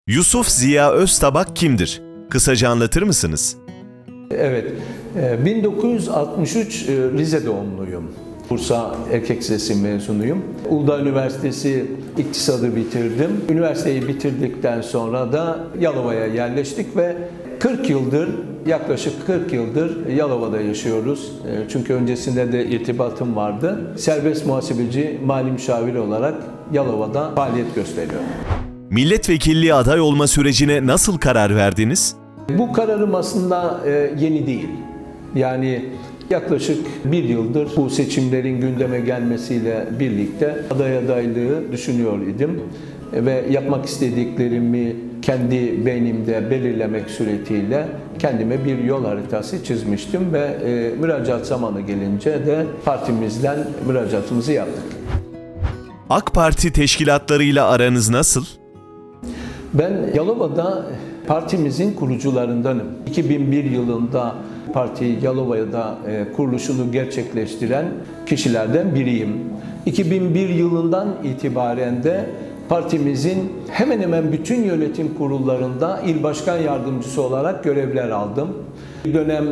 Yusuf Ziya Öztabak kimdir? Kısaca anlatır mısınız? Evet, 1963 Rize doğumluyum. Bursa Erkek Lisesi mezunuyum. Uludağ Üniversitesi İktisadı bitirdim. Üniversiteyi bitirdikten sonra da Yalova'ya yerleştik ve 40 yıldır, yaklaşık 40 yıldır Yalova'da yaşıyoruz. Çünkü öncesinde de irtibatım vardı. Serbest muhasebeci, mali müşavir olarak Yalova'da faaliyet gösteriyorum. Milletvekilliği aday olma sürecine nasıl karar verdiniz? Bu kararım aslında yeni değil. Yani yaklaşık bir yıldır bu seçimlerin gündeme gelmesiyle birlikte aday adaylığı düşünüyor idim. Ve yapmak istediklerimi kendi beynimde belirlemek suretiyle kendime bir yol haritası çizmiştim ve müracaat zamanı gelince de partimizden müracaatımızı yaptık. AK Parti teşkilatlarıyla aranız nasıl? Ben Yalova'da partimizin kurucularındanım. 2001 yılında parti Yalova'da kuruluşunu gerçekleştiren kişilerden biriyim. 2001 yılından itibaren de partimizin hemen hemen bütün yönetim kurullarında il başkan yardımcısı olarak görevler aldım. Dönem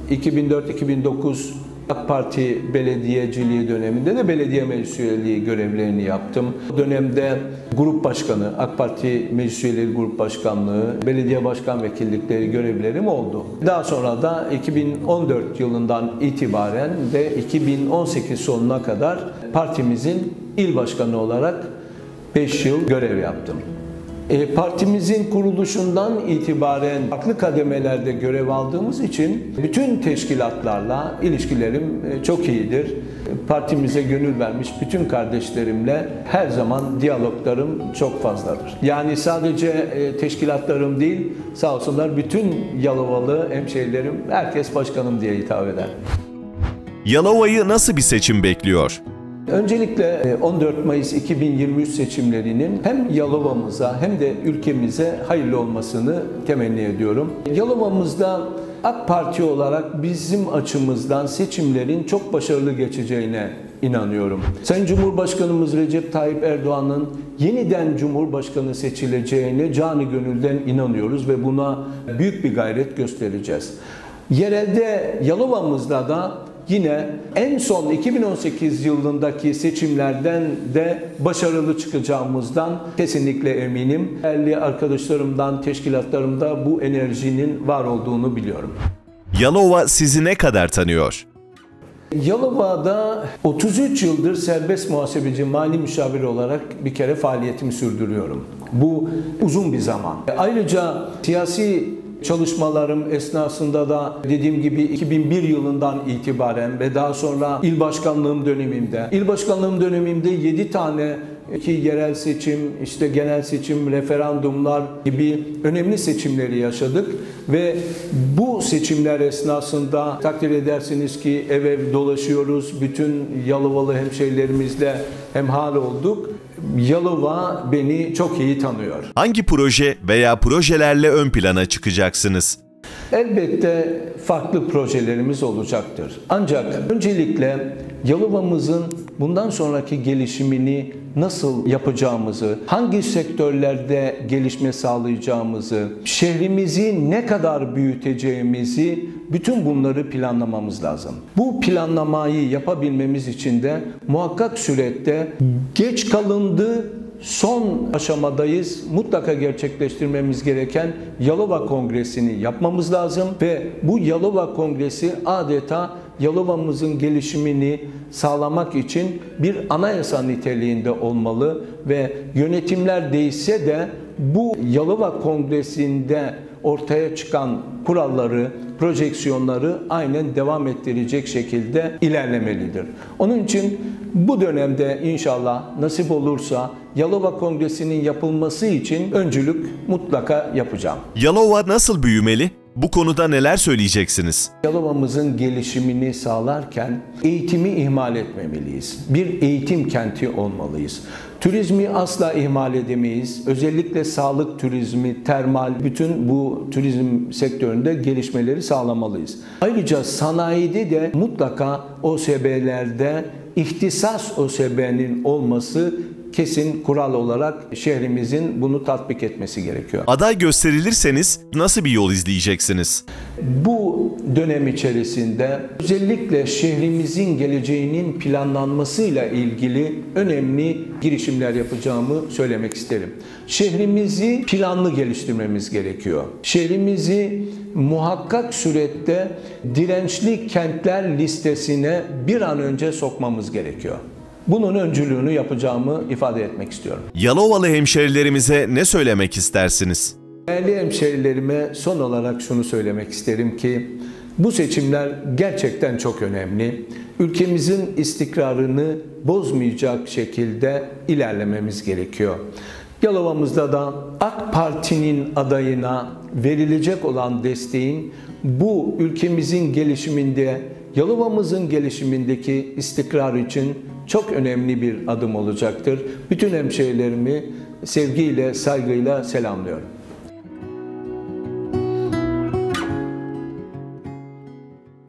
2004-2009 AK Parti belediyeciliği döneminde de belediye meclis üyeliği görevlerini yaptım. O dönemde grup başkanı, AK Parti meclis üyeleri grup başkanlığı, belediye başkan vekillikleri görevlerim oldu. Daha sonra da 2014 yılından itibaren de 2018 sonuna kadar partimizin il başkanı olarak 5 yıl görev yaptım. Partimizin kuruluşundan itibaren farklı kademelerde görev aldığımız için bütün teşkilatlarla ilişkilerim çok iyidir. Partimize gönül vermiş bütün kardeşlerimle her zaman diyaloglarım çok fazladır. Yani sadece teşkilatlarım değil, sağ olsunlar bütün Yalovalı hemşehrilerim, herkes başkanım diye hitap eder. Yalova'yı nasıl bir seçim bekliyor? Öncelikle 14 Mayıs 2023 seçimlerinin hem Yalova'mıza hem de ülkemize hayırlı olmasını temenni ediyorum. Yalova'mızda AK Parti olarak bizim açımızdan seçimlerin çok başarılı geçeceğine inanıyorum. Sayın Cumhurbaşkanımız Recep Tayyip Erdoğan'ın yeniden Cumhurbaşkanı seçileceğine canı gönülden inanıyoruz ve buna büyük bir gayret göstereceğiz. Yerelde Yalova'mızda da yine en son 2018 yılındaki seçimlerden de başarılı çıkacağımızdan kesinlikle eminim. Değerli arkadaşlarımdan, teşkilatlarımda bu enerjinin var olduğunu biliyorum. Yalova sizi ne kadar tanıyor? Yalova'da 33 yıldır serbest muhasebeci, mali müşavir olarak bir kere faaliyetimi sürdürüyorum. Bu uzun bir zaman. Ayrıca siyasi çalışmalarım esnasında da dediğim gibi 2001 yılından itibaren ve daha sonra il başkanlığım dönemimde 7 tane yerel seçim, işte genel seçim, referandumlar gibi önemli seçimleri yaşadık ve bu seçimler esnasında takdir edersiniz ki ev ev dolaşıyoruz, bütün Yalovalı hemşehrilerimizle hemhal olduk. Yalova beni çok iyi tanıyor. Hangi proje veya projelerle ön plana çıkacaksınız? Elbette farklı projelerimiz olacaktır. Ancak öncelikle Yalova'mızın bundan sonraki gelişimini nasıl yapacağımızı, hangi sektörlerde gelişme sağlayacağımızı, şehrimizi ne kadar büyüteceğimizi, bütün bunları planlamamız lazım. Bu planlamayı yapabilmemiz için de muhakkak surette geç kalındı, son aşamadayız. Mutlaka gerçekleştirmemiz gereken Yalova Kongresi'ni yapmamız lazım ve bu Yalova Kongresi adeta Yalova'mızın gelişimini sağlamak için bir anayasa niteliğinde olmalı ve yönetimler değişse de bu Yalova Kongresi'nde ortaya çıkan kuralları, projeksiyonları aynen devam ettirecek şekilde ilerlemelidir. Onun için bu dönemde inşallah nasip olursa Yalova Kongresi'nin yapılması için öncülük mutlaka yapacağım. Yalova nasıl büyümeli? Bu konuda neler söyleyeceksiniz? Yalova'mızın gelişimini sağlarken eğitimi ihmal etmemeliyiz. Bir eğitim kenti olmalıyız. Turizmi asla ihmal edemeyiz. Özellikle sağlık turizmi, termal, bütün bu turizm sektöründe gelişmeleri sağlamalıyız. Ayrıca sanayide de mutlaka OSB'lerde ihtisas OSB'nin olması kesin kural olarak şehrimizin bunu tatbik etmesi gerekiyor. Aday gösterilirseniz nasıl bir yol izleyeceksiniz? Bu dönem içerisinde özellikle şehrimizin geleceğinin planlanmasıyla ilgili önemli girişimler yapacağımı söylemek isterim. Şehrimizi planlı geliştirmemiz gerekiyor. Şehrimizi muhakkak surette dirençli kentler listesine bir an önce sokmamız gerekiyor. Bunun öncülüğünü yapacağımı ifade etmek istiyorum. Yalovalı hemşerilerimize ne söylemek istersiniz? Değerli hemşerilerime son olarak şunu söylemek isterim ki bu seçimler gerçekten çok önemli. Ülkemizin istikrarını bozmayacak şekilde ilerlememiz gerekiyor. Yalova'mızda da AK Parti'nin adayına verilecek olan desteğin bu ülkemizin gelişiminde, Yalova'mızın gelişimindeki istikrar için çok önemli bir adım olacaktır. Bütün hemşerilerimi sevgiyle, saygıyla selamlıyorum.